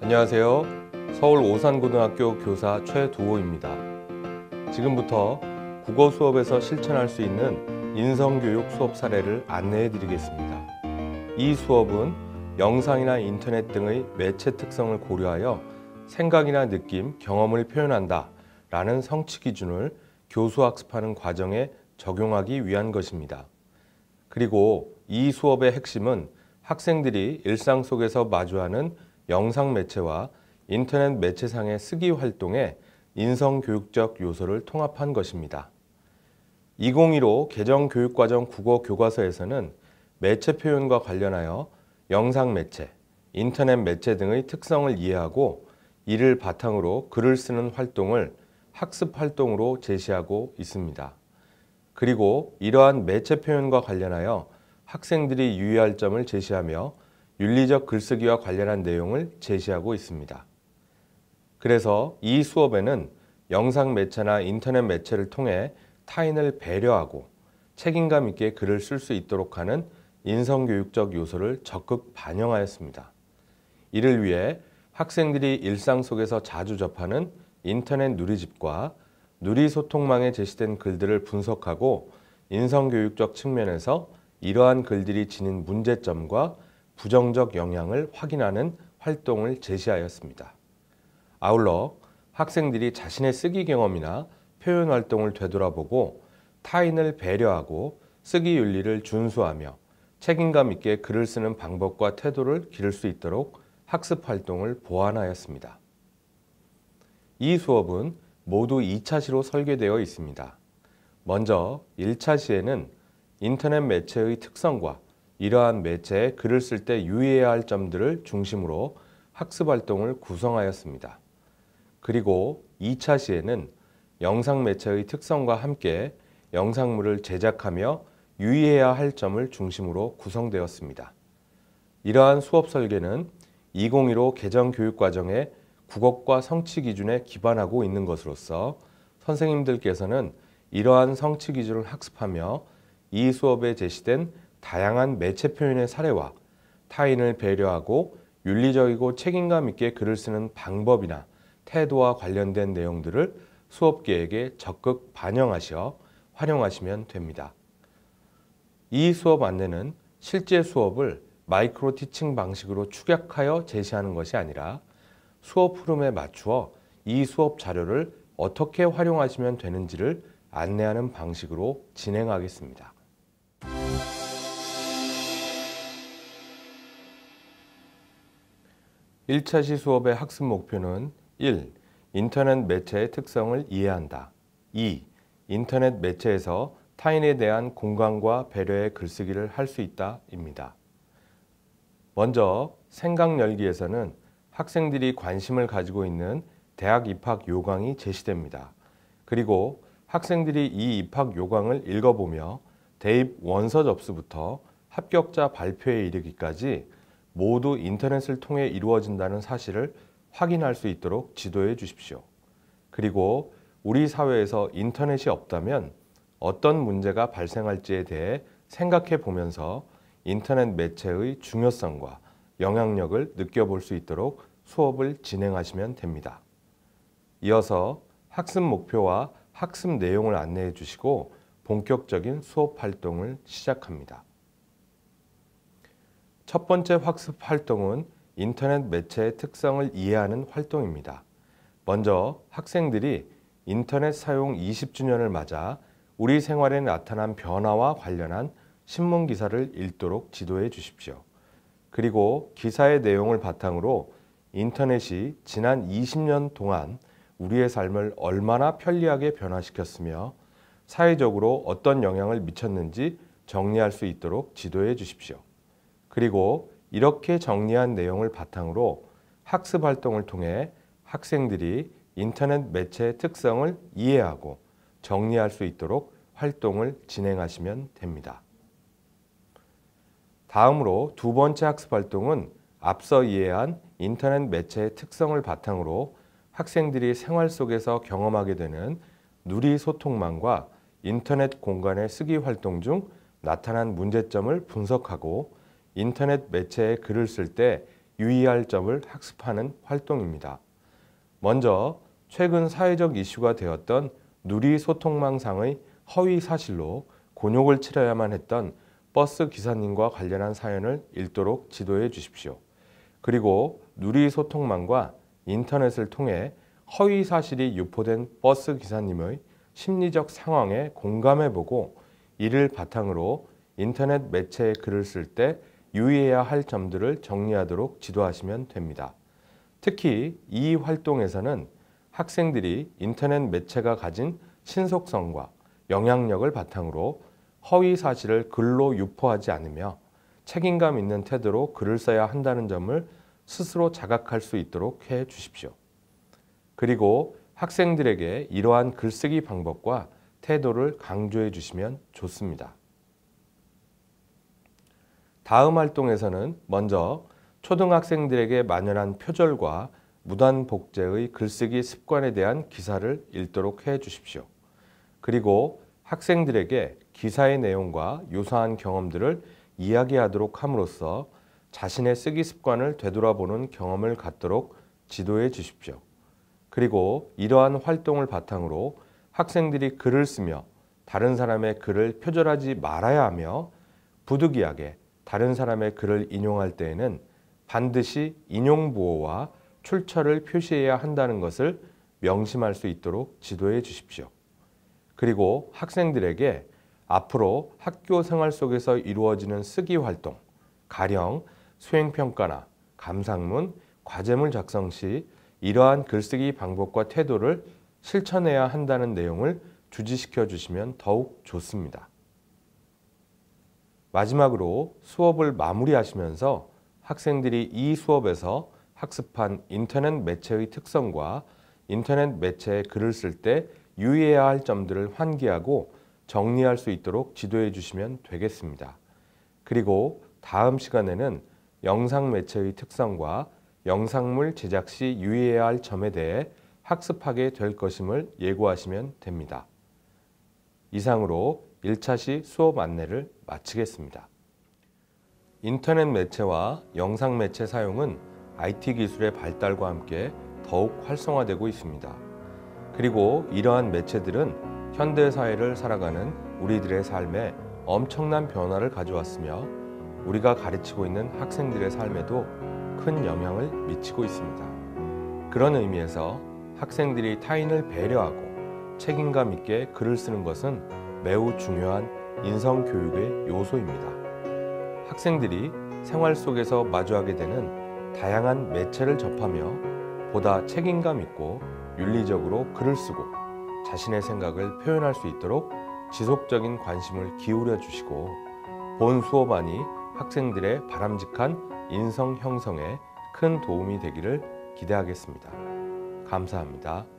안녕하세요. 서울 오산고등학교 교사 최도호입니다. 지금부터 국어 수업에서 실천할 수 있는 인성교육 수업 사례를 안내해 드리겠습니다. 이 수업은 영상이나 인터넷 등의 매체 특성을 고려하여 생각이나 느낌, 경험을 표현한다 라는 성취 기준을 교수 학습하는 과정에 적용하기 위한 것입니다. 그리고 이 수업의 핵심은 학생들이 일상 속에서 마주하는 영상 매체와 인터넷 매체상의 쓰기 활동에 인성교육적 요소를 통합한 것입니다. 2015 개정교육과정 국어 교과서에서는 매체 표현과 관련하여 영상 매체, 인터넷 매체 등의 특성을 이해하고 이를 바탕으로 글을 쓰는 활동을 학습 활동으로 제시하고 있습니다. 그리고 이러한 매체 표현과 관련하여 학생들이 유의할 점을 제시하며 윤리적 글쓰기와 관련한 내용을 제시하고 있습니다. 그래서 이 수업에는 영상 매체나 인터넷 매체를 통해 타인을 배려하고 책임감 있게 글을 쓸 수 있도록 하는 인성교육적 요소를 적극 반영하였습니다. 이를 위해 학생들이 일상 속에서 자주 접하는 인터넷 누리집과 누리소통망에 제시된 글들을 분석하고 인성교육적 측면에서 이러한 글들이 지닌 문제점과 부정적 영향을 확인하는 활동을 제시하였습니다. 아울러 학생들이 자신의 쓰기 경험이나 표현 활동을 되돌아보고 타인을 배려하고 쓰기 윤리를 준수하며 책임감 있게 글을 쓰는 방법과 태도를 기를 수 있도록 학습 활동을 보완하였습니다. 이 수업은 모두 2차 시로 설계되어 있습니다. 먼저 1차 시에는 인터넷 매체의 특성과 이러한 매체에 글을 쓸 때 유의해야 할 점들을 중심으로 학습 활동을 구성하였습니다. 그리고 2차 시에는 영상 매체의 특성과 함께 영상물을 제작하며 유의해야 할 점을 중심으로 구성되었습니다. 이러한 수업 설계는 2015 개정교육과정의 국어과 성취 기준에 기반하고 있는 것으로서 선생님들께서는 이러한 성취 기준을 학습하며 이 수업에 제시된 다양한 매체 표현의 사례와 타인을 배려하고 윤리적이고 책임감 있게 글을 쓰는 방법이나 태도와 관련된 내용들을 수업 계획에 적극 반영하셔 활용하시면 됩니다. 이 수업 안내는 실제 수업을 마이크로 티칭 방식으로 축약하여 제시하는 것이 아니라 수업 흐름에 맞추어 이 수업 자료를 어떻게 활용하시면 되는지를 안내하는 방식으로 진행하겠습니다. 1차 시 수업의 학습 목표는 1. 인터넷 매체의 특성을 이해한다. 2. 인터넷 매체에서 타인에 대한 공감과 배려의 글쓰기를 할 수 있다 입니다. 먼저 생각 열기에서는 학생들이 관심을 가지고 있는 대학 입학 요강이 제시됩니다. 그리고 학생들이 이 입학 요강을 읽어보며 대입 원서 접수부터 합격자 발표에 이르기까지 모두 인터넷을 통해 이루어진다는 사실을 확인할 수 있도록 지도해 주십시오. 그리고 우리 사회에서 인터넷이 없다면 어떤 문제가 발생할지에 대해 생각해 보면서 인터넷 매체의 중요성과 영향력을 느껴볼 수 있도록 수업을 진행하시면 됩니다. 이어서 학습 목표와 학습 내용을 안내해 주시고 본격적인 수업 활동을 시작합니다. 첫 번째 학습 활동은 인터넷 매체의 특성을 이해하는 활동입니다. 먼저 학생들이 인터넷 사용 20주년을 맞아 우리 생활에 나타난 변화와 관련한 신문 기사를 읽도록 지도해 주십시오. 그리고 기사의 내용을 바탕으로 인터넷이 지난 20년 동안 우리의 삶을 얼마나 편리하게 변화시켰으며 사회적으로 어떤 영향을 미쳤는지 정리할 수 있도록 지도해 주십시오. 그리고 이렇게 정리한 내용을 바탕으로 학습 활동을 통해 학생들이 인터넷 매체의 특성을 이해하고 정리할 수 있도록 활동을 진행하시면 됩니다. 다음으로 두 번째 학습 활동은 앞서 이해한 인터넷 매체의 특성을 바탕으로 학생들이 생활 속에서 경험하게 되는 누리소통망과 인터넷 공간의 쓰기 활동 중 나타난 문제점을 분석하고 인터넷 매체에 글을 쓸 때 유의할 점을 학습하는 활동입니다. 먼저 최근 사회적 이슈가 되었던 누리소통망상의 허위 사실로 곤욕을 치러야만 했던 버스 기사님과 관련한 사연을 읽도록 지도해 주십시오. 그리고 누리소통망과 인터넷을 통해 허위 사실이 유포된 버스 기사님의 심리적 상황에 공감해보고 이를 바탕으로 인터넷 매체에 글을 쓸 때 유의해야 할 점들을 정리하도록 지도하시면 됩니다. 특히 이 활동에서는 학생들이 인터넷 매체가 가진 신속성과 영향력을 바탕으로 허위 사실을 글로 유포하지 않으며 책임감 있는 태도로 글을 써야 한다는 점을 스스로 자각할 수 있도록 해 주십시오. 그리고 학생들에게 이러한 글쓰기 방법과 태도를 강조해 주시면 좋습니다. 다음 활동에서는 먼저 초등학생들에게 만연한 표절과 무단 복제의 글쓰기 습관에 대한 기사를 읽도록 해 주십시오. 그리고 학생들에게 기사의 내용과 유사한 경험들을 이야기하도록 함으로써 자신의 쓰기 습관을 되돌아보는 경험을 갖도록 지도해 주십시오. 그리고 이러한 활동을 바탕으로 학생들이 글을 쓰며 다른 사람의 글을 표절하지 말아야 하며 부득이하게 다른 사람의 글을 인용할 때에는 반드시 인용 보호와 출처를 표시해야 한다는 것을 명심할 수 있도록 지도해 주십시오. 그리고 학생들에게 앞으로 학교 생활 속에서 이루어지는 쓰기 활동, 가령 수행평가나 감상문, 과제물 작성 시 이러한 글쓰기 방법과 태도를 실천해야 한다는 내용을 주지시켜 주시면 더욱 좋습니다. 마지막으로 수업을 마무리하시면서 학생들이 이 수업에서 학습한 인터넷 매체의 특성과 인터넷 매체에 글을 쓸 때 유의해야 할 점들을 환기하고 정리할 수 있도록 지도해 주시면 되겠습니다. 그리고 다음 시간에는 영상 매체의 특성과 영상물 제작 시 유의해야 할 점에 대해 학습하게 될 것임을 예고하시면 됩니다. 이상으로 1차 시 수업 안내를 마치겠습니다. 인터넷 매체와 영상 매체 사용은 IT 기술의 발달과 함께 더욱 활성화되고 있습니다. 그리고 이러한 매체들은 현대 사회를 살아가는 우리들의 삶에 엄청난 변화를 가져왔으며 우리가 가르치고 있는 학생들의 삶에도 큰 영향을 미치고 있습니다. 그런 의미에서 학생들이 타인을 배려하고 책임감 있게 글을 쓰는 것은 매우 중요한 인성교육의 요소입니다. 학생들이 생활 속에서 마주하게 되는 다양한 매체를 접하며 보다 책임감 있고 윤리적으로 글을 쓰고 자신의 생각을 표현할 수 있도록 지속적인 관심을 기울여 주시고 본 수업안이 학생들의 바람직한 인성 형성에 큰 도움이 되기를 기대하겠습니다. 감사합니다.